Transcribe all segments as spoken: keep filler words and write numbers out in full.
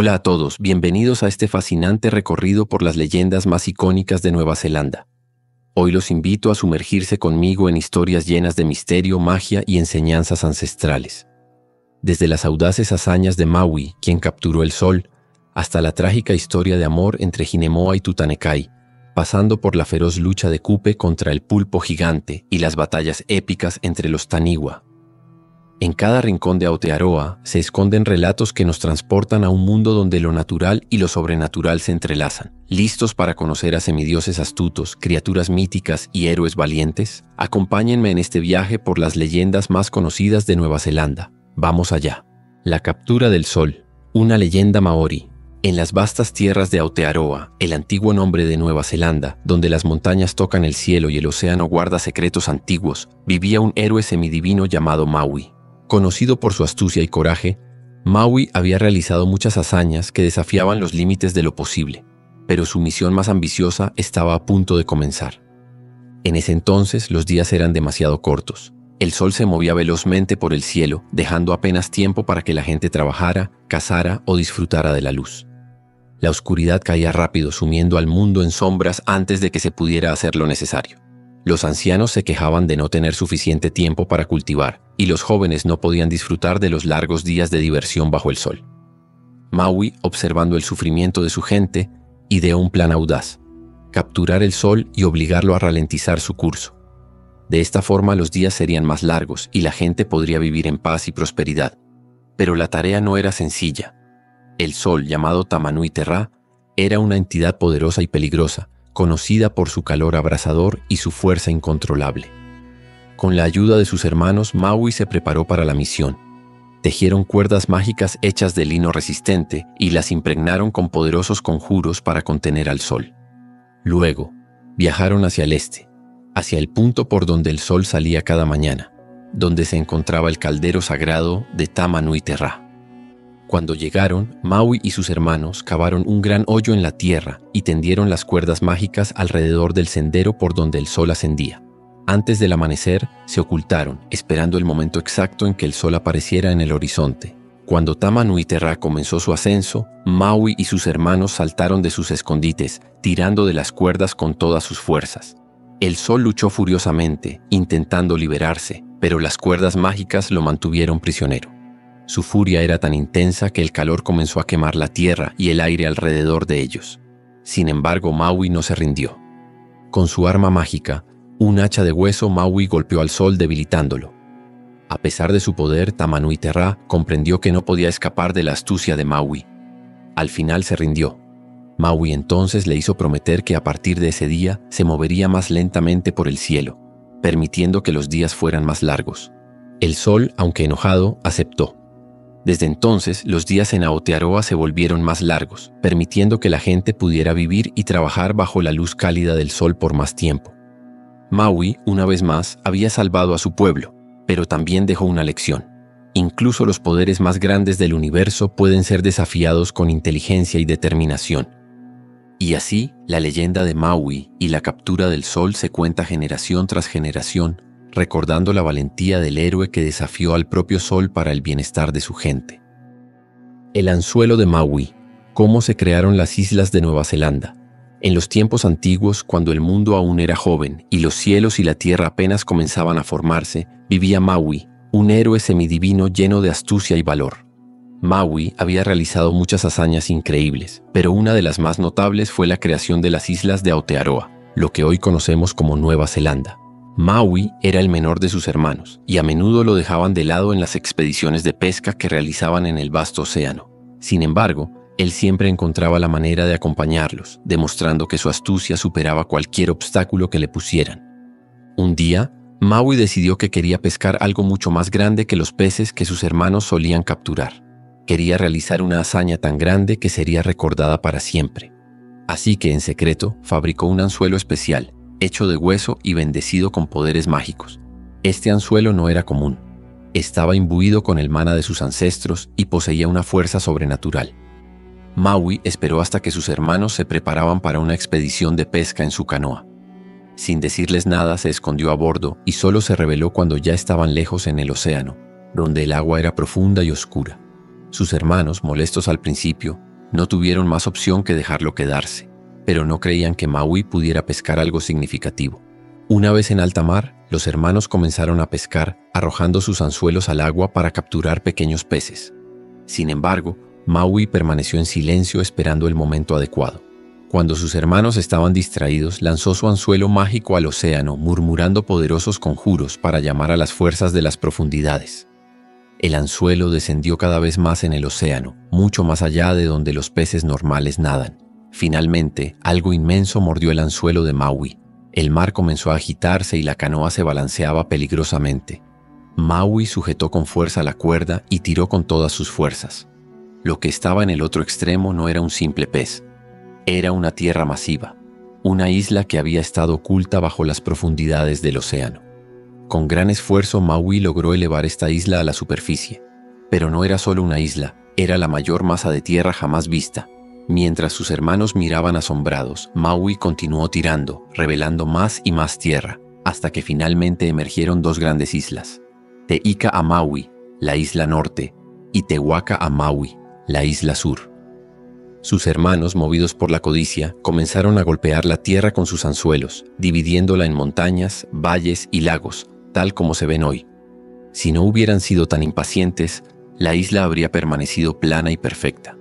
Hola a todos, bienvenidos a este fascinante recorrido por las leyendas más icónicas de Nueva Zelanda. Hoy los invito a sumergirse conmigo en historias llenas de misterio, magia y enseñanzas ancestrales. Desde las audaces hazañas de Maui, quien capturó el sol, hasta la trágica historia de amor entre Hinemoa y Tutanekai, pasando por la feroz lucha de Kupe contra el pulpo gigante y las batallas épicas entre los Taniwha. En cada rincón de Aotearoa se esconden relatos que nos transportan a un mundo donde lo natural y lo sobrenatural se entrelazan. ¿Listos para conocer a semidioses astutos, criaturas míticas y héroes valientes? Acompáñenme en este viaje por las leyendas más conocidas de Nueva Zelanda. Vamos allá. La captura del sol, una leyenda maorí. En las vastas tierras de Aotearoa, el antiguo nombre de Nueva Zelanda, donde las montañas tocan el cielo y el océano guarda secretos antiguos, vivía un héroe semidivino llamado Maui. Conocido por su astucia y coraje, Maui había realizado muchas hazañas que desafiaban los límites de lo posible, pero su misión más ambiciosa estaba a punto de comenzar. En ese entonces los días eran demasiado cortos. El sol se movía velozmente por el cielo, dejando apenas tiempo para que la gente trabajara, cazara o disfrutara de la luz. La oscuridad caía rápido, sumiendo al mundo en sombras antes de que se pudiera hacer lo necesario. Los ancianos se quejaban de no tener suficiente tiempo para cultivar, y los jóvenes no podían disfrutar de los largos días de diversión bajo el sol. Maui, observando el sufrimiento de su gente, ideó un plan audaz: capturar el sol y obligarlo a ralentizar su curso. De esta forma los días serían más largos y la gente podría vivir en paz y prosperidad. Pero la tarea no era sencilla. El sol, llamado Tamanui Terra, era una entidad poderosa y peligrosa, conocida por su calor abrasador y su fuerza incontrolable. Con la ayuda de sus hermanos, Maui se preparó para la misión. Tejieron cuerdas mágicas hechas de lino resistente y las impregnaron con poderosos conjuros para contener al sol. Luego, viajaron hacia el este, hacia el punto por donde el sol salía cada mañana, donde se encontraba el caldero sagrado de Tamanui Terra. Cuando llegaron, Maui y sus hermanos cavaron un gran hoyo en la tierra y tendieron las cuerdas mágicas alrededor del sendero por donde el sol ascendía. Antes del amanecer, se ocultaron, esperando el momento exacto en que el sol apareciera en el horizonte. Cuando Tamanui Terra comenzó su ascenso, Maui y sus hermanos saltaron de sus escondites, tirando de las cuerdas con todas sus fuerzas. El sol luchó furiosamente, intentando liberarse, pero las cuerdas mágicas lo mantuvieron prisionero. Su furia era tan intensa que el calor comenzó a quemar la tierra y el aire alrededor de ellos. Sin embargo, Maui no se rindió. Con su arma mágica, un hacha de hueso, Maui golpeó al sol debilitándolo. A pesar de su poder, Tamanui Terra comprendió que no podía escapar de la astucia de Maui. Al final se rindió. Maui entonces le hizo prometer que a partir de ese día se movería más lentamente por el cielo, permitiendo que los días fueran más largos. El sol, aunque enojado, aceptó. Desde entonces, los días en Aotearoa se volvieron más largos, permitiendo que la gente pudiera vivir y trabajar bajo la luz cálida del sol por más tiempo. Maui, una vez más, había salvado a su pueblo, pero también dejó una lección. Incluso los poderes más grandes del universo pueden ser desafiados con inteligencia y determinación. Y así, la leyenda de Maui y la captura del sol se cuenta generación tras generación, recordando la valentía del héroe que desafió al propio sol para el bienestar de su gente. El anzuelo de Maui. ¿Cómo se crearon las islas de Nueva Zelanda? En los tiempos antiguos, cuando el mundo aún era joven y los cielos y la tierra apenas comenzaban a formarse, vivía Maui, un héroe semidivino lleno de astucia y valor. Maui había realizado muchas hazañas increíbles, pero una de las más notables fue la creación de las islas de Aotearoa, lo que hoy conocemos como Nueva Zelanda. Maui era el menor de sus hermanos, y a menudo lo dejaban de lado en las expediciones de pesca que realizaban en el vasto océano. Sin embargo, él siempre encontraba la manera de acompañarlos, demostrando que su astucia superaba cualquier obstáculo que le pusieran. Un día, Maui decidió que quería pescar algo mucho más grande que los peces que sus hermanos solían capturar. Quería realizar una hazaña tan grande que sería recordada para siempre. Así que, en secreto, fabricó un anzuelo especial, hecho de hueso y bendecido con poderes mágicos. Este anzuelo no era común. Estaba imbuido con el mana de sus ancestros y poseía una fuerza sobrenatural. Maui esperó hasta que sus hermanos se preparaban para una expedición de pesca en su canoa. Sin decirles nada, se escondió a bordo y solo se reveló cuando ya estaban lejos en el océano, donde el agua era profunda y oscura. Sus hermanos, molestos al principio, No tuvieron más opción que dejarlo quedarse, pero no creían que Maui pudiera pescar algo significativo. Una vez en alta mar, los hermanos comenzaron a pescar, arrojando sus anzuelos al agua para capturar pequeños peces. Sin embargo, Maui permaneció en silencio esperando el momento adecuado. Cuando sus hermanos estaban distraídos, lanzó su anzuelo mágico al océano, murmurando poderosos conjuros para llamar a las fuerzas de las profundidades. El anzuelo descendió cada vez más en el océano, mucho más allá de donde los peces normales nadan. Finalmente, algo inmenso mordió el anzuelo de Maui. El mar comenzó a agitarse y la canoa se balanceaba peligrosamente. Maui sujetó con fuerza la cuerda y tiró con todas sus fuerzas. Lo que estaba en el otro extremo no era un simple pez. Era una tierra masiva, una isla que había estado oculta bajo las profundidades del océano. Con gran esfuerzo, Maui logró elevar esta isla a la superficie. Pero no era solo una isla, era la mayor masa de tierra jamás vista. Mientras sus hermanos miraban asombrados, Maui continuó tirando, revelando más y más tierra, hasta que finalmente emergieron dos grandes islas: Te Ika a Maui, la isla norte, y Te Waka a Maui, la isla sur. Sus hermanos, movidos por la codicia, comenzaron a golpear la tierra con sus anzuelos, dividiéndola en montañas, valles y lagos, tal como se ven hoy. Si no hubieran sido tan impacientes, la isla habría permanecido plana y perfecta.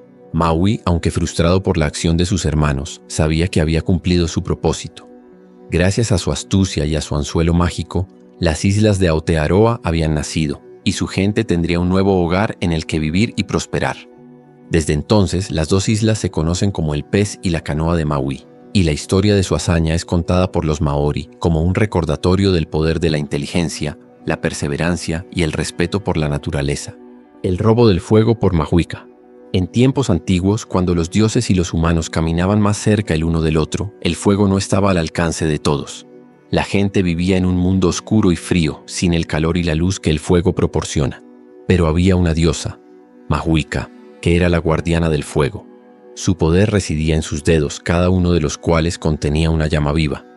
Maui, aunque frustrado por la acción de sus hermanos, sabía que había cumplido su propósito. Gracias a su astucia y a su anzuelo mágico, las islas de Aotearoa habían nacido, y su gente tendría un nuevo hogar en el que vivir y prosperar. Desde entonces, las dos islas se conocen como el pez y la canoa de Maui, y la historia de su hazaña es contada por los maori como un recordatorio del poder de la inteligencia, la perseverancia y el respeto por la naturaleza. El robo del fuego por Mahuika. En tiempos antiguos, cuando los dioses y los humanos caminaban más cerca el uno del otro, el fuego no estaba al alcance de todos. La gente vivía en un mundo oscuro y frío, sin el calor y la luz que el fuego proporciona. Pero había una diosa, Mahuika, que era la guardiana del fuego. Su poder residía en sus dedos, cada uno de los cuales contenía una llama viva.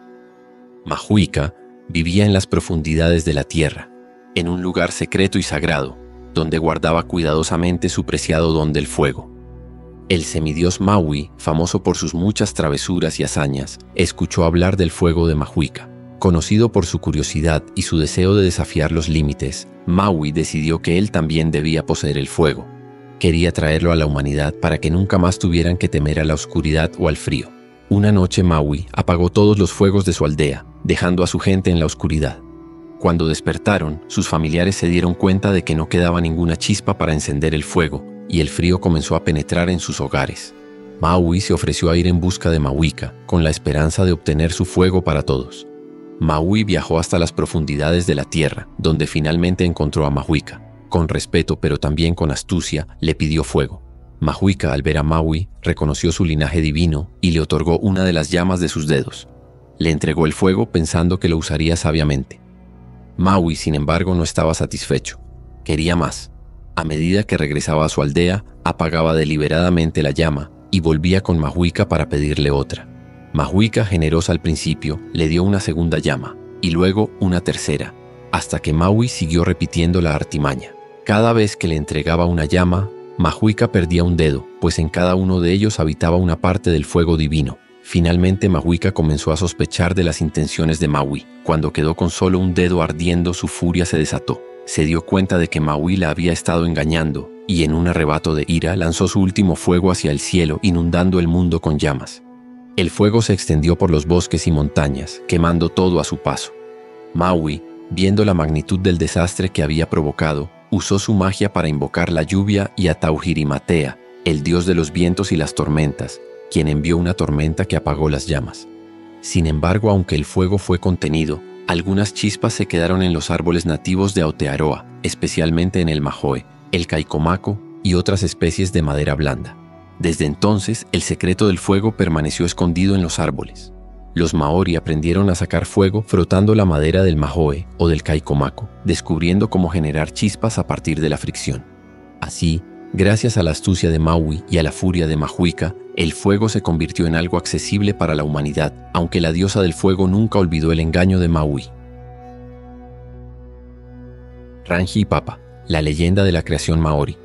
Mahuika vivía en las profundidades de la tierra, en un lugar secreto y sagrado, donde guardaba cuidadosamente su preciado don del fuego. El semidios Maui, famoso por sus muchas travesuras y hazañas, escuchó hablar del fuego de Mahuika. Conocido por su curiosidad y su deseo de desafiar los límites, Maui decidió que él también debía poseer el fuego. Quería traerlo a la humanidad para que nunca más tuvieran que temer a la oscuridad o al frío. Una noche Maui apagó todos los fuegos de su aldea, dejando a su gente en la oscuridad. Cuando despertaron, sus familiares se dieron cuenta de que no quedaba ninguna chispa para encender el fuego, y el frío comenzó a penetrar en sus hogares. Maui se ofreció a ir en busca de Mahuika, con la esperanza de obtener su fuego para todos. Maui viajó hasta las profundidades de la tierra, donde finalmente encontró a Mahuika. Con respeto, pero también con astucia, le pidió fuego. Mahuika, al ver a Maui, reconoció su linaje divino y le otorgó una de las llamas de sus dedos. Le entregó el fuego pensando que lo usaría sabiamente. Maui, sin embargo, no estaba satisfecho. Quería más. A medida que regresaba a su aldea, apagaba deliberadamente la llama y volvía con Mahuika para pedirle otra. Mahuika, generosa al principio, le dio una segunda llama y luego una tercera, hasta que Maui siguió repitiendo la artimaña. Cada vez que le entregaba una llama, Mahuika perdía un dedo, pues en cada uno de ellos habitaba una parte del fuego divino. Finalmente Mahuika comenzó a sospechar de las intenciones de Maui. Cuando quedó con solo un dedo ardiendo, su furia se desató. Se dio cuenta de que Maui la había estado engañando, y en un arrebato de ira lanzó su último fuego hacia el cielo, inundando el mundo con llamas. El fuego se extendió por los bosques y montañas, quemando todo a su paso. Maui, viendo la magnitud del desastre que había provocado, usó su magia para invocar la lluvia y a Tauhirimatea, el dios de los vientos y las tormentas, quien envió una tormenta que apagó las llamas. Sin embargo, aunque el fuego fue contenido, algunas chispas se quedaron en los árboles nativos de Aotearoa, especialmente en el majoe, el caicomaco y otras especies de madera blanda. Desde entonces, el secreto del fuego permaneció escondido en los árboles. Los maori aprendieron a sacar fuego frotando la madera del majoe o del caicomaco, descubriendo cómo generar chispas a partir de la fricción. Así, gracias a la astucia de Maui y a la furia de Mahuika, el fuego se convirtió en algo accesible para la humanidad, aunque la diosa del fuego nunca olvidó el engaño de Maui. Rangi Papa, la leyenda de la creación maori.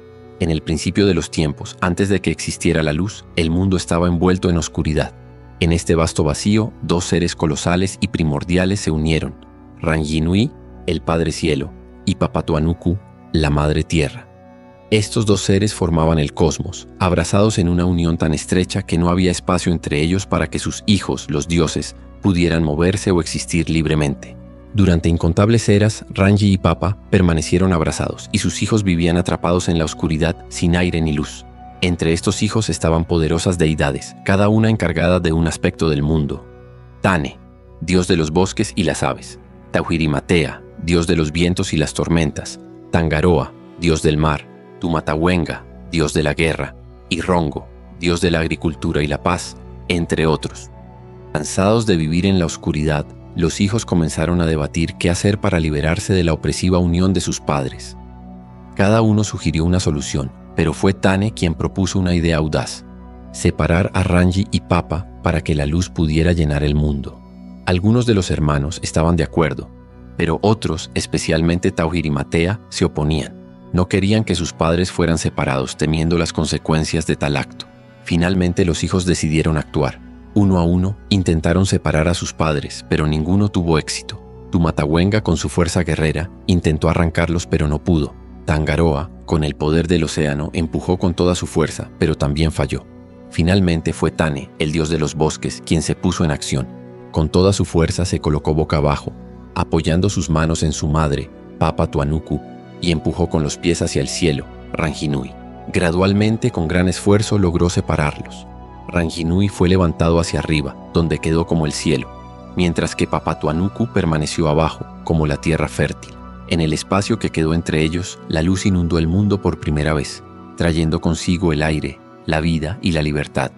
En el principio de los tiempos, antes de que existiera la luz, el mundo estaba envuelto en oscuridad. En este vasto vacío, dos seres colosales y primordiales se unieron: Ranginui, el Padre Cielo, y Papatuanuku, la Madre Tierra. Estos dos seres formaban el cosmos, abrazados en una unión tan estrecha que no había espacio entre ellos para que sus hijos, los dioses, pudieran moverse o existir libremente. Durante incontables eras, Rangi y Papa permanecieron abrazados y sus hijos vivían atrapados en la oscuridad sin aire ni luz. Entre estos hijos estaban poderosas deidades, cada una encargada de un aspecto del mundo. Tane, dios de los bosques y las aves; Tauhirimatea, dios de los vientos y las tormentas; Tangaroa, dios del mar; Tumatawenga, dios de la guerra; y Rongo, dios de la agricultura y la paz, entre otros. Cansados de vivir en la oscuridad, los hijos comenzaron a debatir qué hacer para liberarse de la opresiva unión de sus padres. Cada uno sugirió una solución, pero fue Tane quien propuso una idea audaz: separar a Rangi y Papa para que la luz pudiera llenar el mundo. Algunos de los hermanos estaban de acuerdo, pero otros, especialmente Tauhirimatea, se oponían. No querían que sus padres fueran separados, temiendo las consecuencias de tal acto. Finalmente los hijos decidieron actuar. Uno a uno intentaron separar a sus padres, pero ninguno tuvo éxito. Tumatawenga, con su fuerza guerrera, intentó arrancarlos, pero no pudo. Tangaroa, con el poder del océano, empujó con toda su fuerza, pero también falló. Finalmente fue Tane, el dios de los bosques, quien se puso en acción. Con toda su fuerza se colocó boca abajo, apoyando sus manos en su madre, Papatuanuku, y empujó con los pies hacia el cielo, Ranginui. Gradualmente, con gran esfuerzo, logró separarlos. Ranginui fue levantado hacia arriba, donde quedó como el cielo, mientras que Papatuanuku permaneció abajo, como la tierra fértil. En el espacio que quedó entre ellos, la luz inundó el mundo por primera vez, trayendo consigo el aire, la vida y la libertad.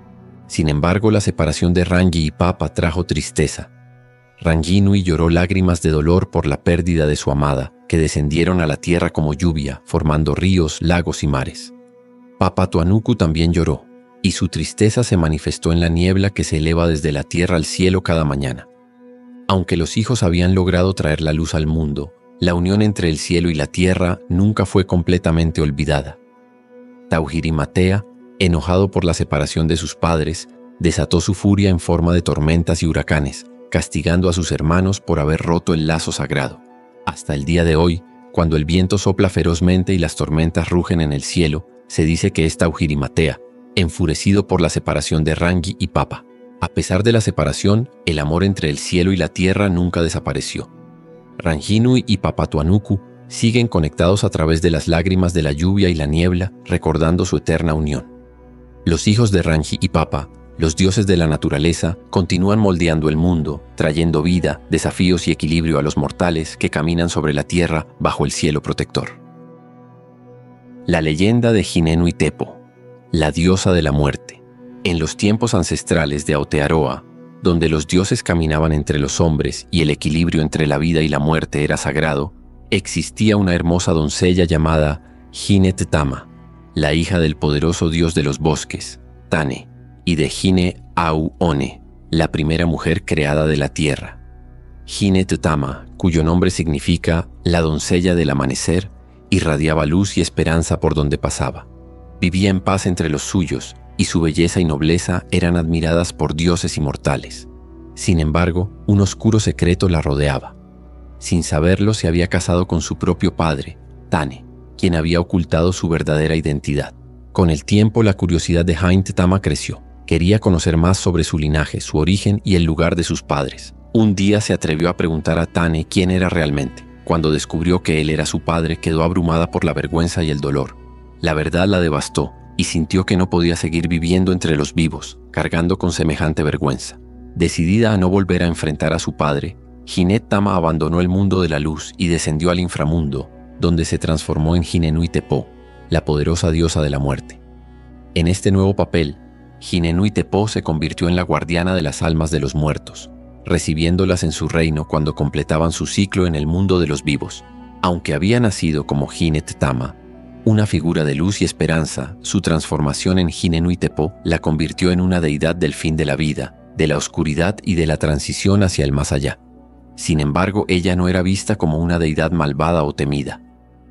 Sin embargo, la separación de Rangi y Papa trajo tristeza. Ranginui lloró lágrimas de dolor por la pérdida de su amada, que descendieron a la tierra como lluvia, formando ríos, lagos y mares. Papatuanuku también lloró, y su tristeza se manifestó en la niebla que se eleva desde la tierra al cielo cada mañana. Aunque los hijos habían logrado traer la luz al mundo, la unión entre el cielo y la tierra nunca fue completamente olvidada. Tauhirimatea, enojado por la separación de sus padres, desató su furia en forma de tormentas y huracanes, castigando a sus hermanos por haber roto el lazo sagrado. Hasta el día de hoy, cuando el viento sopla ferozmente y las tormentas rugen en el cielo, se dice que es Tauhirimatea, enfurecido por la separación de Rangi y Papa. A pesar de la separación, el amor entre el cielo y la tierra nunca desapareció. Ranginui y Papatuanuku siguen conectados a través de las lágrimas de la lluvia y la niebla, recordando su eterna unión. Los hijos de Rangi y Papa, los dioses de la naturaleza, continúan moldeando el mundo, trayendo vida, desafíos y equilibrio a los mortales que caminan sobre la tierra bajo el cielo protector. La leyenda de Hinenu Itepo, la diosa de la muerte. En los tiempos ancestrales de Aotearoa, donde los dioses caminaban entre los hombres y el equilibrio entre la vida y la muerte era sagrado, existía una hermosa doncella llamada Hinet Tama, la hija del poderoso dios de los bosques, Tane, y de Hine Au One, la primera mujer creada de la tierra. Hinet Tama, cuyo nombre significa la doncella del amanecer, irradiaba luz y esperanza por donde pasaba. Vivía en paz entre los suyos, y su belleza y nobleza eran admiradas por dioses y mortales. Sin embargo, un oscuro secreto la rodeaba. Sin saberlo, se había casado con su propio padre, Tane, quien había ocultado su verdadera identidad. Con el tiempo, la curiosidad de Hinet Tama creció. Quería conocer más sobre su linaje, su origen y el lugar de sus padres. Un día se atrevió a preguntar a Tane quién era realmente. Cuando descubrió que él era su padre, quedó abrumada por la vergüenza y el dolor. La verdad la devastó, y sintió que no podía seguir viviendo entre los vivos, cargando con semejante vergüenza. Decidida a no volver a enfrentar a su padre, Hinet Tama abandonó el mundo de la luz y descendió al inframundo, donde se transformó en Hinenu Itepo, la poderosa diosa de la muerte. En este nuevo papel, Hinenu Itepo se convirtió en la guardiana de las almas de los muertos, recibiéndolas en su reino cuando completaban su ciclo en el mundo de los vivos. Aunque había nacido como Hinet Tama, una figura de luz y esperanza, su transformación en Hinenu Itepo la convirtió en una deidad del fin de la vida, de la oscuridad y de la transición hacia el más allá. Sin embargo, ella no era vista como una deidad malvada o temida.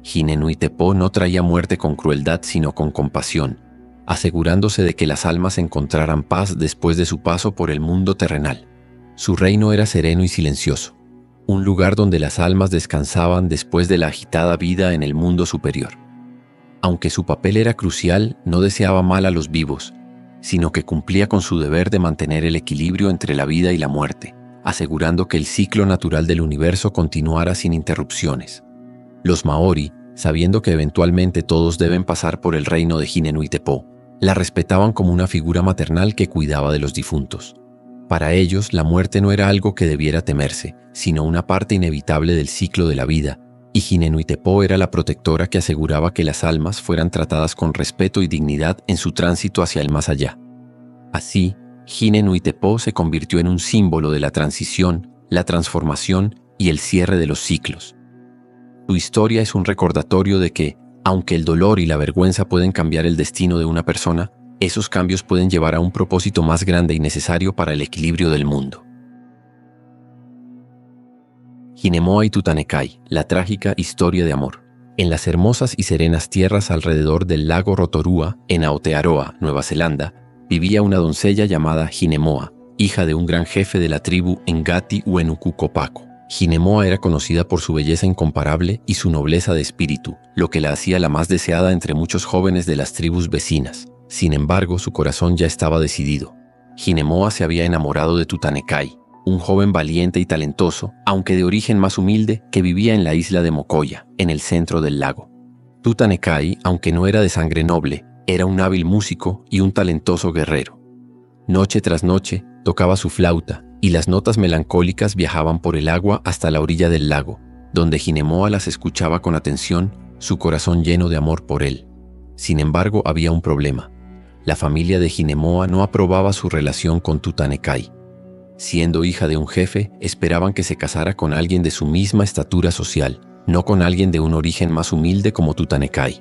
Hinenuitepo no traía muerte con crueldad sino con compasión, asegurándose de que las almas encontraran paz después de su paso por el mundo terrenal. Su reino era sereno y silencioso, un lugar donde las almas descansaban después de la agitada vida en el mundo superior. Aunque su papel era crucial, no deseaba mal a los vivos, sino que cumplía con su deber de mantener el equilibrio entre la vida y la muerte, asegurando que el ciclo natural del universo continuara sin interrupciones. Los Maori, sabiendo que eventualmente todos deben pasar por el reino de Hinenuitepo, la respetaban como una figura maternal que cuidaba de los difuntos. Para ellos, la muerte no era algo que debiera temerse, sino una parte inevitable del ciclo de la vida, y Hinenuitepo era la protectora que aseguraba que las almas fueran tratadas con respeto y dignidad en su tránsito hacia el más allá. Así, Hinenuitepo se convirtió en un símbolo de la transición, la transformación y el cierre de los ciclos. Su historia es un recordatorio de que, aunque el dolor y la vergüenza pueden cambiar el destino de una persona, esos cambios pueden llevar a un propósito más grande y necesario para el equilibrio del mundo. Hinemoa y Tutanekai, la trágica historia de amor. En las hermosas y serenas tierras alrededor del lago Rotorua, en Aotearoa, Nueva Zelanda, vivía una doncella llamada Hinemoa, hija de un gran jefe de la tribu Ngati Wenukukopaco. Hinemoa era conocida por su belleza incomparable y su nobleza de espíritu, lo que la hacía la más deseada entre muchos jóvenes de las tribus vecinas. Sin embargo, su corazón ya estaba decidido. Hinemoa se había enamorado de Tutanekai, un joven valiente y talentoso, aunque de origen más humilde, que vivía en la isla de Mokoya, en el centro del lago. Tutanekai, aunque no era de sangre noble, era un hábil músico y un talentoso guerrero. Noche tras noche, tocaba su flauta, y las notas melancólicas viajaban por el agua hasta la orilla del lago, donde Hinemoa las escuchaba con atención, su corazón lleno de amor por él. Sin embargo, había un problema. La familia de Hinemoa no aprobaba su relación con Tutanekai. Siendo hija de un jefe, esperaban que se casara con alguien de su misma estatura social, no con alguien de un origen más humilde como Tutanekai.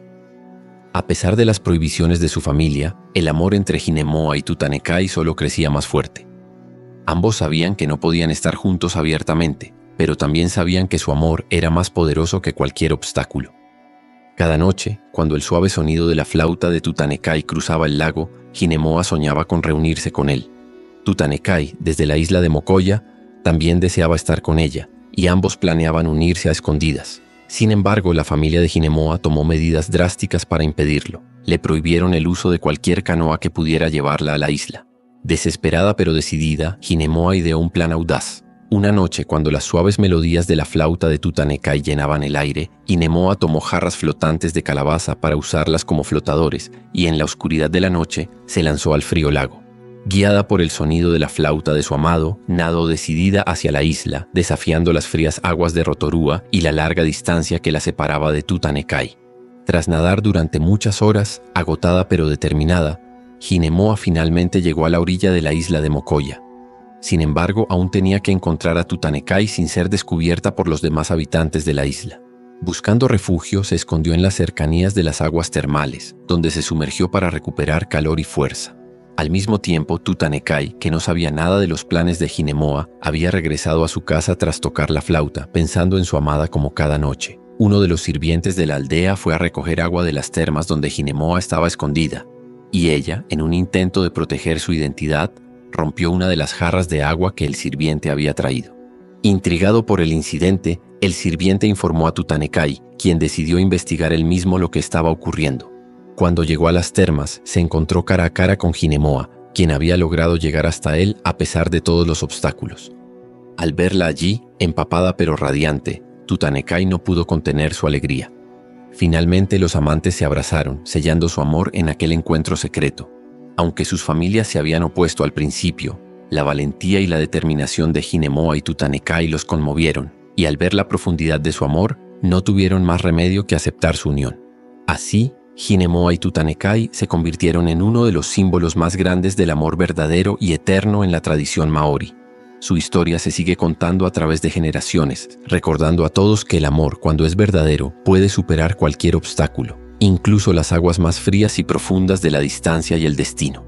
A pesar de las prohibiciones de su familia, el amor entre Hinemoa y Tutanekai solo crecía más fuerte. Ambos sabían que no podían estar juntos abiertamente, pero también sabían que su amor era más poderoso que cualquier obstáculo. Cada noche, cuando el suave sonido de la flauta de Tutanekai cruzaba el lago, Hinemoa soñaba con reunirse con él. Tutanekai, desde la isla de Mokoya, también deseaba estar con ella, y ambos planeaban unirse a escondidas. Sin embargo, la familia de Hinemoa tomó medidas drásticas para impedirlo. Le prohibieron el uso de cualquier canoa que pudiera llevarla a la isla. Desesperada pero decidida, Hinemoa ideó un plan audaz. Una noche, cuando las suaves melodías de la flauta de Tutanekai llenaban el aire, Hinemoa tomó jarras flotantes de calabaza para usarlas como flotadores y en la oscuridad de la noche se lanzó al frío lago. Guiada por el sonido de la flauta de su amado, nadó decidida hacia la isla, desafiando las frías aguas de Rotorua y la larga distancia que la separaba de Tutanekai. Tras nadar durante muchas horas, agotada pero determinada, Hinemoa finalmente llegó a la orilla de la isla de Mokoya. Sin embargo, aún tenía que encontrar a Tutanekai sin ser descubierta por los demás habitantes de la isla. Buscando refugio, se escondió en las cercanías de las aguas termales, donde se sumergió para recuperar calor y fuerza. Al mismo tiempo, Tutanekai, que no sabía nada de los planes de Hinemoa, había regresado a su casa tras tocar la flauta, pensando en su amada como cada noche. Uno de los sirvientes de la aldea fue a recoger agua de las termas donde Hinemoa estaba escondida, y ella, en un intento de proteger su identidad, rompió una de las jarras de agua que el sirviente había traído. Intrigado por el incidente, el sirviente informó a Tutanekai, quien decidió investigar él mismo lo que estaba ocurriendo. Cuando llegó a las termas, se encontró cara a cara con Hinemoa, quien había logrado llegar hasta él a pesar de todos los obstáculos. Al verla allí, empapada pero radiante, Tutanekai no pudo contener su alegría. Finalmente los amantes se abrazaron, sellando su amor en aquel encuentro secreto. Aunque sus familias se habían opuesto al principio, la valentía y la determinación de Hinemoa y Tutanekai los conmovieron, y al ver la profundidad de su amor, no tuvieron más remedio que aceptar su unión. Así, Hinemoa y Tutanekai se convirtieron en uno de los símbolos más grandes del amor verdadero y eterno en la tradición maorí. Su historia se sigue contando a través de generaciones, recordando a todos que el amor, cuando es verdadero, puede superar cualquier obstáculo, incluso las aguas más frías y profundas de la distancia y el destino.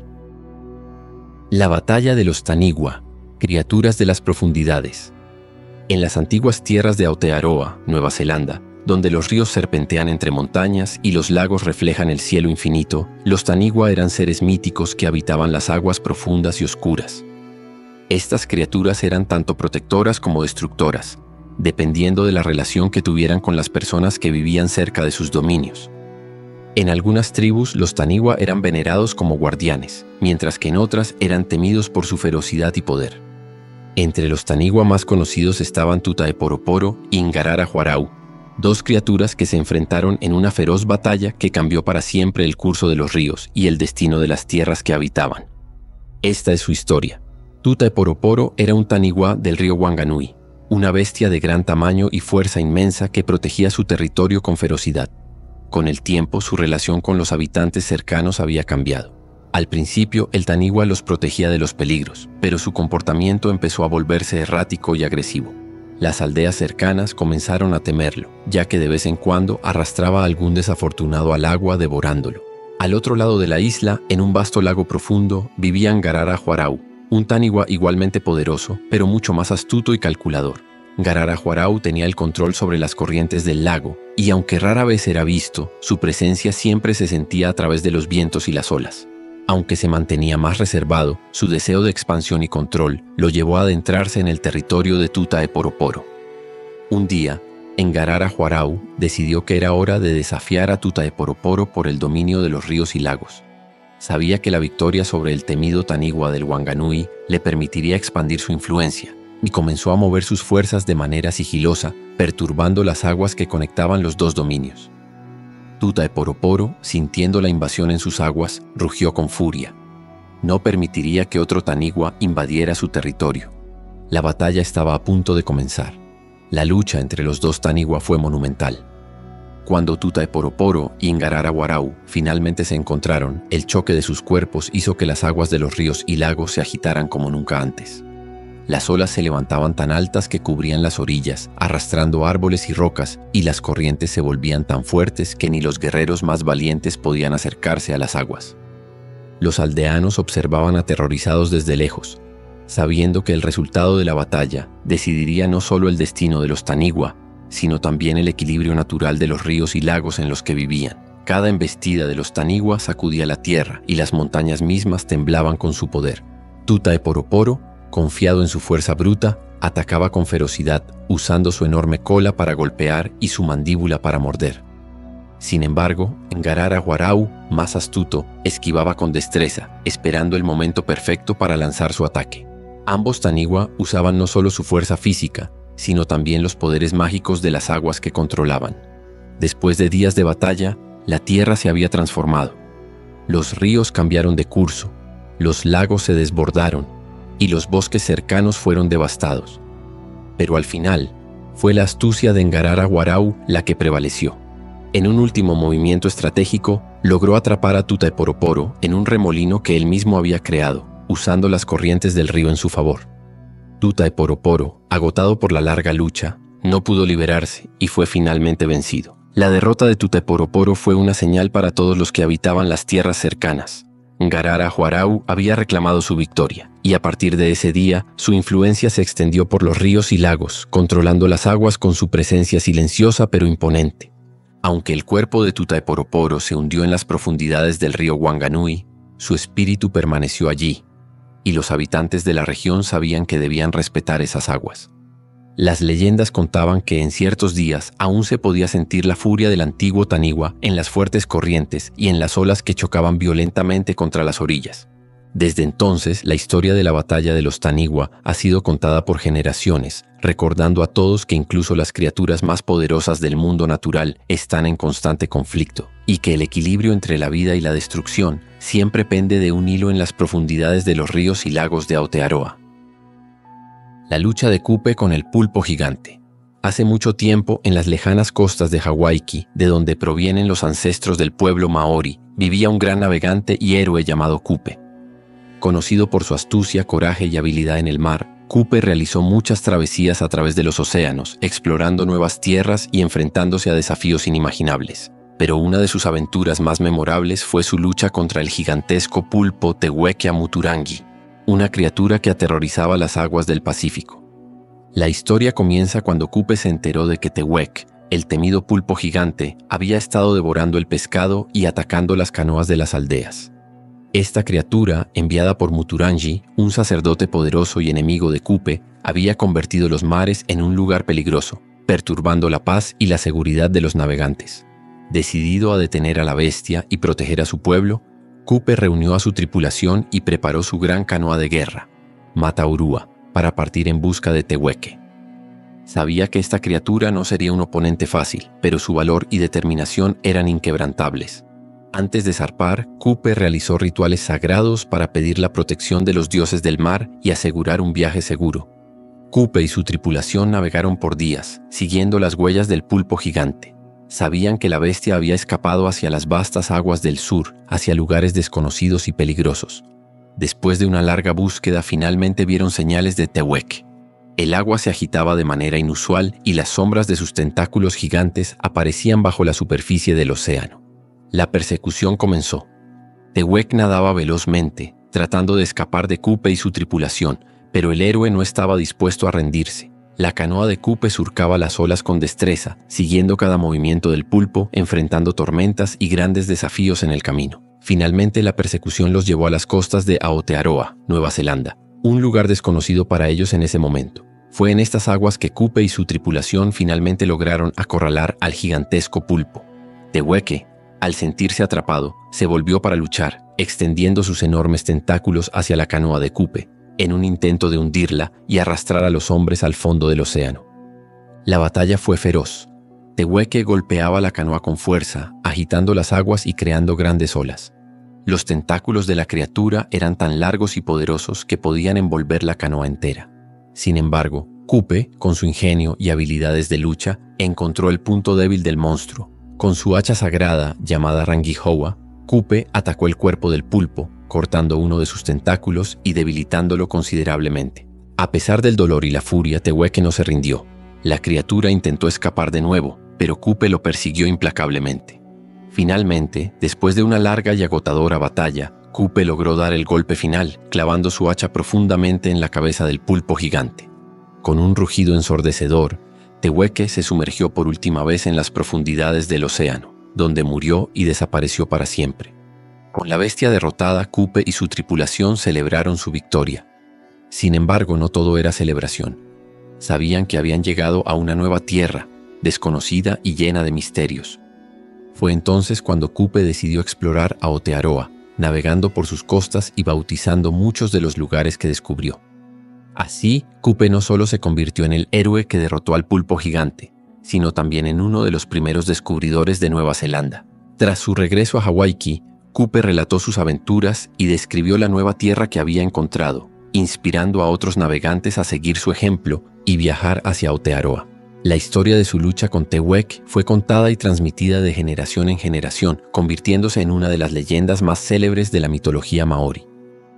La batalla de los Tanigua, criaturas de las profundidades. En las antiguas tierras de Aotearoa, Nueva Zelanda, donde los ríos serpentean entre montañas y los lagos reflejan el cielo infinito, los Taniwha eran seres míticos que habitaban las aguas profundas y oscuras. Estas criaturas eran tanto protectoras como destructoras, dependiendo de la relación que tuvieran con las personas que vivían cerca de sus dominios. En algunas tribus, los Taniwha eran venerados como guardianes, mientras que en otras eran temidos por su ferocidad y poder. Entre los Taniwha más conocidos estaban Tutaeporoporo y Ngarara-Juarau, dos criaturas que se enfrentaron en una feroz batalla que cambió para siempre el curso de los ríos y el destino de las tierras que habitaban. Esta es su historia. Tutaeporoporo era un Taniwha del río Wanganui, una bestia de gran tamaño y fuerza inmensa que protegía su territorio con ferocidad. Con el tiempo, su relación con los habitantes cercanos había cambiado. Al principio, el Taniwha los protegía de los peligros, pero su comportamiento empezó a volverse errático y agresivo. Las aldeas cercanas comenzaron a temerlo, ya que de vez en cuando arrastraba a algún desafortunado al agua devorándolo. Al otro lado de la isla, en un vasto lago profundo, vivía Ngarara-Juarau, un Taniwha igualmente poderoso, pero mucho más astuto y calculador. Ngarara-Juarau tenía el control sobre las corrientes del lago, y aunque rara vez era visto, su presencia siempre se sentía a través de los vientos y las olas. Aunque se mantenía más reservado, su deseo de expansión y control lo llevó a adentrarse en el territorio de Tutaeporoporo. Un día, Ngarara-Juarau decidió que era hora de desafiar a Tutaeporoporo por el dominio de los ríos y lagos. Sabía que la victoria sobre el temido Taniwha del Wanganui le permitiría expandir su influencia, y comenzó a mover sus fuerzas de manera sigilosa, perturbando las aguas que conectaban los dos dominios. Tutaeporoporo, sintiendo la invasión en sus aguas, rugió con furia. No permitiría que otro Taniwha invadiera su territorio. La batalla estaba a punto de comenzar. La lucha entre los dos Taniwha fue monumental. Cuando Tutaeporoporo y Ngarara-Juarau finalmente se encontraron, el choque de sus cuerpos hizo que las aguas de los ríos y lagos se agitaran como nunca antes. Las olas se levantaban tan altas que cubrían las orillas, arrastrando árboles y rocas, y las corrientes se volvían tan fuertes que ni los guerreros más valientes podían acercarse a las aguas. Los aldeanos observaban aterrorizados desde lejos, sabiendo que el resultado de la batalla decidiría no solo el destino de los Taniwha, sino también el equilibrio natural de los ríos y lagos en los que vivían. Cada embestida de los Taniwha sacudía la tierra y las montañas mismas temblaban con su poder. Tutaeporoporo, confiado en su fuerza bruta, atacaba con ferocidad, usando su enorme cola para golpear y su mandíbula para morder. Sin embargo, Ngarara-Juarau, más astuto, esquivaba con destreza, esperando el momento perfecto para lanzar su ataque. Ambos Taniwha usaban no solo su fuerza física, sino también los poderes mágicos de las aguas que controlaban. Después de días de batalla, la tierra se había transformado. Los ríos cambiaron de curso, los lagos se desbordaron, y los bosques cercanos fueron devastados. Pero al final, fue la astucia de Ngarara-Juarau la que prevaleció. En un último movimiento estratégico, logró atrapar a Tutaeporoporo en un remolino que él mismo había creado, usando las corrientes del río en su favor. Tutaeporoporo, agotado por la larga lucha, no pudo liberarse y fue finalmente vencido. La derrota de Tutaeporoporo fue una señal para todos los que habitaban las tierras cercanas. Ngarara-Juarau había reclamado su victoria, y a partir de ese día, su influencia se extendió por los ríos y lagos, controlando las aguas con su presencia silenciosa pero imponente. Aunque el cuerpo de Tutaeporoporo se hundió en las profundidades del río Wanganui, su espíritu permaneció allí, y los habitantes de la región sabían que debían respetar esas aguas. Las leyendas contaban que en ciertos días aún se podía sentir la furia del antiguo Taniwha en las fuertes corrientes y en las olas que chocaban violentamente contra las orillas. Desde entonces, la historia de la batalla de los Taniwha ha sido contada por generaciones, recordando a todos que incluso las criaturas más poderosas del mundo natural están en constante conflicto, y que el equilibrio entre la vida y la destrucción siempre pende de un hilo en las profundidades de los ríos y lagos de Aotearoa. La lucha de Kupe con el pulpo gigante. Hace mucho tiempo, en las lejanas costas de Hawái, de donde provienen los ancestros del pueblo maori, vivía un gran navegante y héroe llamado Kupe. Conocido por su astucia, coraje y habilidad en el mar, Kupe realizó muchas travesías a través de los océanos, explorando nuevas tierras y enfrentándose a desafíos inimaginables. Pero una de sus aventuras más memorables fue su lucha contra el gigantesco pulpo Tehuequea muturangi, una criatura que aterrorizaba las aguas del Pacífico. La historia comienza cuando Kupe se enteró de que Tehuec, El temido pulpo gigante había estado devorando el pescado y atacando las canoas de las aldeas. Esta criatura, enviada por Muturangi, un sacerdote poderoso y enemigo de Kupe, había convertido los mares en un lugar peligroso, perturbando la paz y la seguridad de los navegantes. Decidido a detener a la bestia y proteger a su pueblo, Kupe reunió a su tripulación y preparó su gran canoa de guerra, Mataurua, para partir en busca de Tehueque. Sabía que esta criatura no sería un oponente fácil, pero su valor y determinación eran inquebrantables. Antes de zarpar, Kupe realizó rituales sagrados para pedir la protección de los dioses del mar y asegurar un viaje seguro. Kupe y su tripulación navegaron por días, siguiendo las huellas del pulpo gigante. Sabían que la bestia había escapado hacia las vastas aguas del sur, hacia lugares desconocidos y peligrosos. Después de una larga búsqueda, finalmente vieron señales de Tehueque. El agua se agitaba de manera inusual y las sombras de sus tentáculos gigantes aparecían bajo la superficie del océano. La persecución comenzó. Tehueque nadaba velozmente, tratando de escapar de Kupe y su tripulación, pero el héroe no estaba dispuesto a rendirse. La canoa de Kupe surcaba las olas con destreza, siguiendo cada movimiento del pulpo, enfrentando tormentas y grandes desafíos en el camino. Finalmente, la persecución los llevó a las costas de Aotearoa, Nueva Zelanda, un lugar desconocido para ellos en ese momento. Fue en estas aguas que Kupe y su tripulación finalmente lograron acorralar al gigantesco pulpo. Tehueque, al sentirse atrapado, se volvió para luchar, extendiendo sus enormes tentáculos hacia la canoa de Kupe, en un intento de hundirla y arrastrar a los hombres al fondo del océano. La batalla fue feroz. Tehueque golpeaba la canoa con fuerza, agitando las aguas y creando grandes olas. Los tentáculos de la criatura eran tan largos y poderosos que podían envolver la canoa entera. Sin embargo, Kupe, con su ingenio y habilidades de lucha, encontró el punto débil del monstruo. Con su hacha sagrada, llamada Rangihowa, Kupe atacó el cuerpo del pulpo, cortando uno de sus tentáculos y debilitándolo considerablemente. A pesar del dolor y la furia, Tehueque no se rindió. La criatura intentó escapar de nuevo, pero Kupe lo persiguió implacablemente. Finalmente, después de una larga y agotadora batalla, Kupe logró dar el golpe final, clavando su hacha profundamente en la cabeza del pulpo gigante. Con un rugido ensordecedor, Tehueque se sumergió por última vez en las profundidades del océano, donde murió y desapareció para siempre. Con la bestia derrotada, Kupe y su tripulación celebraron su victoria. Sin embargo, no todo era celebración. Sabían que habían llegado a una nueva tierra, desconocida y llena de misterios. Fue entonces cuando Kupe decidió explorar Aotearoa, navegando por sus costas y bautizando muchos de los lugares que descubrió. Así, Kupe no solo se convirtió en el héroe que derrotó al pulpo gigante, sino también en uno de los primeros descubridores de Nueva Zelanda. Tras su regreso a Hawái, Kupe relató sus aventuras y describió la nueva tierra que había encontrado, inspirando a otros navegantes a seguir su ejemplo y viajar hacia Aotearoa. La historia de su lucha con Tehueque fue contada y transmitida de generación en generación, convirtiéndose en una de las leyendas más célebres de la mitología maorí.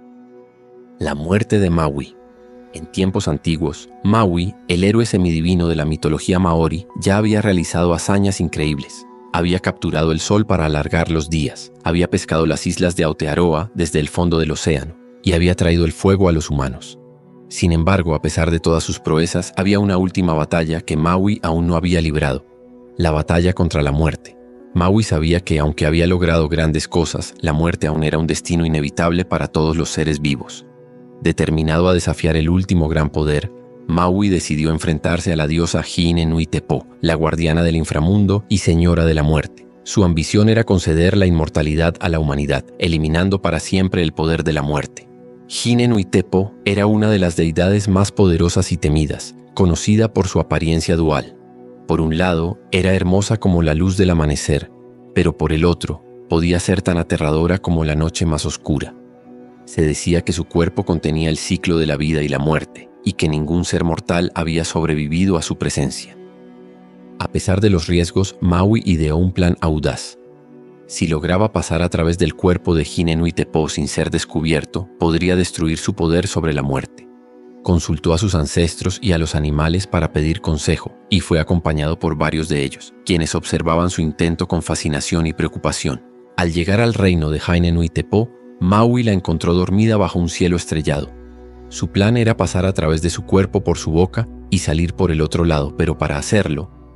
La muerte de Maui. En tiempos antiguos, Maui, el héroe semidivino de la mitología maorí, ya había realizado hazañas increíbles. Había capturado el sol para alargar los días, había pescado las islas de Aotearoa desde el fondo del océano y había traído el fuego a los humanos. Sin embargo, a pesar de todas sus proezas, había una última batalla que Maui aún no había librado, la batalla contra la muerte. Maui sabía que, aunque había logrado grandes cosas, la muerte aún era un destino inevitable para todos los seres vivos. Determinado a desafiar el último gran poder, Maui decidió enfrentarse a la diosa Hi-ne-nui-te-po, la guardiana del inframundo y señora de la muerte. Su ambición era conceder la inmortalidad a la humanidad, eliminando para siempre el poder de la muerte. Hi-ne-nui-te-po era una de las deidades más poderosas y temidas, conocida por su apariencia dual. Por un lado, era hermosa como la luz del amanecer, pero por el otro, podía ser tan aterradora como la noche más oscura. Se decía que su cuerpo contenía el ciclo de la vida y la muerte, y que ningún ser mortal había sobrevivido a su presencia. A pesar de los riesgos, Maui ideó un plan audaz. Si lograba pasar a través del cuerpo de Hi-ne-nui-te-po sin ser descubierto, podría destruir su poder sobre la muerte. Consultó a sus ancestros y a los animales para pedir consejo, y fue acompañado por varios de ellos, quienes observaban su intento con fascinación y preocupación. Al llegar al reino de Hi-ne-nui-te-po, Maui la encontró dormida bajo un cielo estrellado. Su plan era pasar a través de su cuerpo por su boca y salir por el otro lado, pero para hacerlo,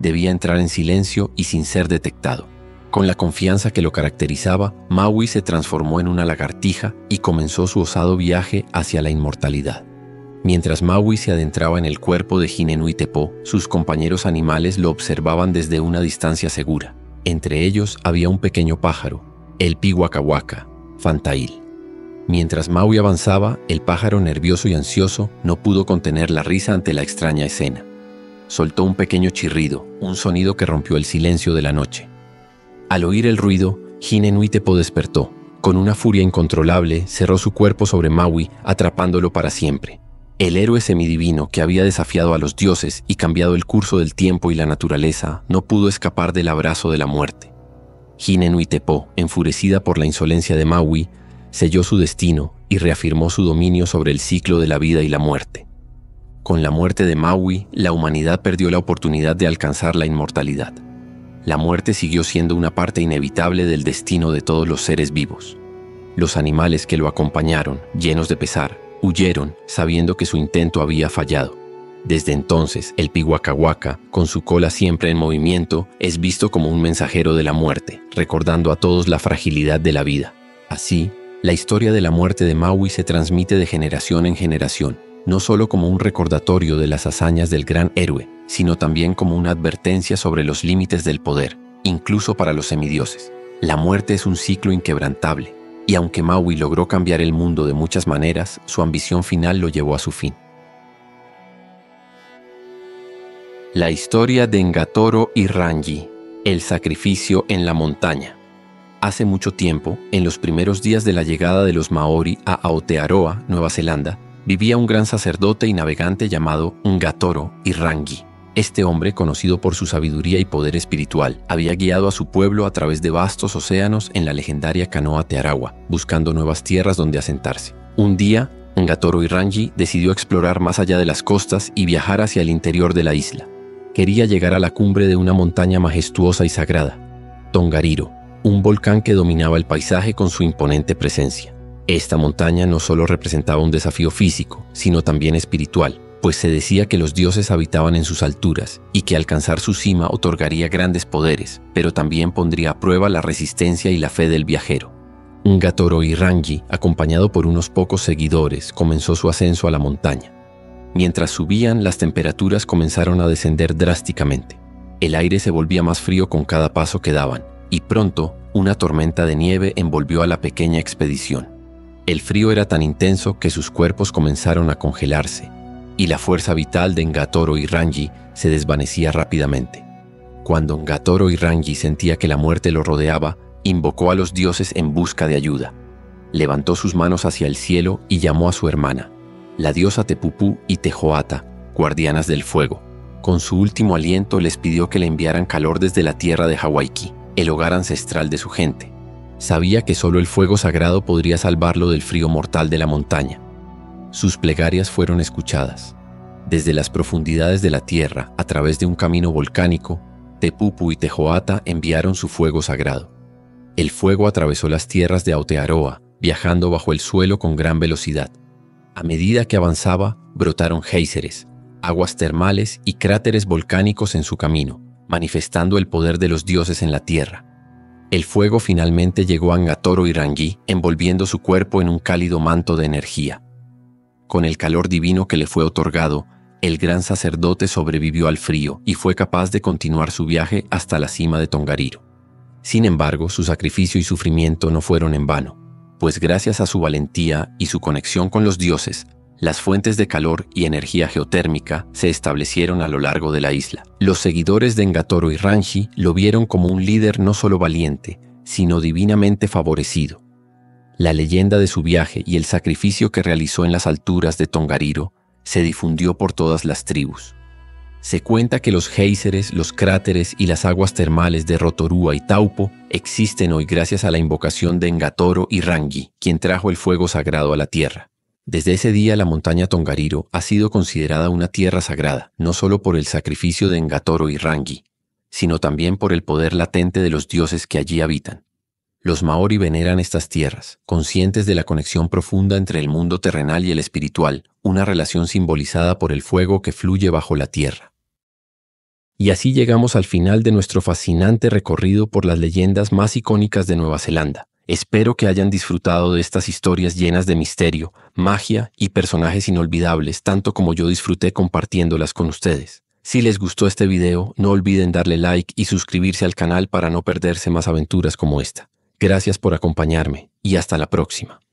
Debía entrar en silencio y sin ser detectado. Con la confianza que lo caracterizaba, Maui se transformó en una lagartija y comenzó su osado viaje hacia la inmortalidad. Mientras Maui se adentraba en el cuerpo de Hinenui-Tepó, sus compañeros animales lo observaban desde una distancia segura. Entre ellos había un pequeño pájaro, el pihuacahuaca, Fantail. Mientras Maui avanzaba, el pájaro nervioso y ansioso no pudo contener la risa ante la extraña escena. Soltó un pequeño chirrido, un sonido que rompió el silencio de la noche. Al oír el ruido, Hinenui-Tepó despertó. Con una furia incontrolable, cerró su cuerpo sobre Maui, atrapándolo para siempre. El héroe semidivino que había desafiado a los dioses y cambiado el curso del tiempo y la naturaleza no pudo escapar del abrazo de la muerte. Hinenui-Tepó, enfurecida por la insolencia de Maui, selló su destino y reafirmó su dominio sobre el ciclo de la vida y la muerte. Con la muerte de Maui, la humanidad perdió la oportunidad de alcanzar la inmortalidad. La muerte siguió siendo una parte inevitable del destino de todos los seres vivos. Los animales que lo acompañaron, llenos de pesar, huyeron sabiendo que su intento había fallado. Desde entonces, el pihuacahuaca, con su cola siempre en movimiento, es visto como un mensajero de la muerte, recordando a todos la fragilidad de la vida. Así, la historia de la muerte de Maui se transmite de generación en generación, no solo como un recordatorio de las hazañas del gran héroe, sino también como una advertencia sobre los límites del poder, incluso para los semidioses. La muerte es un ciclo inquebrantable, y aunque Maui logró cambiar el mundo de muchas maneras, su ambición final lo llevó a su fin. La historia de Ngatoro y Rangi, el sacrificio en la montaña. Hace mucho tiempo, en los primeros días de la llegada de los Maori a Aotearoa, Nueva Zelanda, vivía un gran sacerdote y navegante llamado Ngatoro y Rangi. Este hombre, conocido por su sabiduría y poder espiritual, había guiado a su pueblo a través de vastos océanos en la legendaria canoa Tearawa, buscando nuevas tierras donde asentarse. Un día, Ngatoro y Rangi decidió explorar más allá de las costas y viajar hacia el interior de la isla. Quería llegar a la cumbre de una montaña majestuosa y sagrada, Tongariro, un volcán que dominaba el paisaje con su imponente presencia. Esta montaña no solo representaba un desafío físico, sino también espiritual, pues se decía que los dioses habitaban en sus alturas y que alcanzar su cima otorgaría grandes poderes, pero también pondría a prueba la resistencia y la fe del viajero. Ngatoro y Rangi, acompañado por unos pocos seguidores, comenzó su ascenso a la montaña. Mientras subían, las temperaturas comenzaron a descender drásticamente. El aire se volvía más frío con cada paso que daban, y pronto una tormenta de nieve envolvió a la pequeña expedición. El frío era tan intenso que sus cuerpos comenzaron a congelarse, y la fuerza vital de Ngatoro y Rangi se desvanecía rápidamente. Cuando Ngatoro y Rangi sentía que la muerte lo rodeaba, invocó a los dioses en busca de ayuda. Levantó sus manos hacia el cielo y llamó a su hermana, la diosa Tepupú y Tejoata, guardianas del fuego. Con su último aliento les pidió que le enviaran calor desde la tierra de Hawaiki, el hogar ancestral de su gente. Sabía que solo el fuego sagrado podría salvarlo del frío mortal de la montaña. Sus plegarias fueron escuchadas. Desde las profundidades de la tierra, a través de un camino volcánico, Tepupú y Tejoata enviaron su fuego sagrado. El fuego atravesó las tierras de Aotearoa, viajando bajo el suelo con gran velocidad. A medida que avanzaba, brotaron géiseres, aguas termales y cráteres volcánicos en su camino, manifestando el poder de los dioses en la tierra. El fuego finalmente llegó a Ngatoro y Rangi, envolviendo su cuerpo en un cálido manto de energía. Con el calor divino que le fue otorgado, el gran sacerdote sobrevivió al frío y fue capaz de continuar su viaje hasta la cima de Tongariro. Sin embargo, su sacrificio y sufrimiento no fueron en vano, pues gracias a su valentía y su conexión con los dioses, las fuentes de calor y energía geotérmica se establecieron a lo largo de la isla. Los seguidores de Ngatoro y Rangi lo vieron como un líder no solo valiente, sino divinamente favorecido. La leyenda de su viaje y el sacrificio que realizó en las alturas de Tongariro se difundió por todas las tribus. Se cuenta que los géiseres, los cráteres y las aguas termales de Rotorua y Taupo existen hoy gracias a la invocación de Ngatoro y Rangi, quien trajo el fuego sagrado a la tierra. Desde ese día la montaña Tongariro ha sido considerada una tierra sagrada, no solo por el sacrificio de Ngatoro y Rangi, sino también por el poder latente de los dioses que allí habitan. Los Maori veneran estas tierras, conscientes de la conexión profunda entre el mundo terrenal y el espiritual, una relación simbolizada por el fuego que fluye bajo la tierra. Y así llegamos al final de nuestro fascinante recorrido por las leyendas más icónicas de Nueva Zelanda. Espero que hayan disfrutado de estas historias llenas de misterio, magia y personajes inolvidables, tanto como yo disfruté compartiéndolas con ustedes. Si les gustó este video, no olviden darle like y suscribirse al canal para no perderse más aventuras como esta. Gracias por acompañarme y hasta la próxima.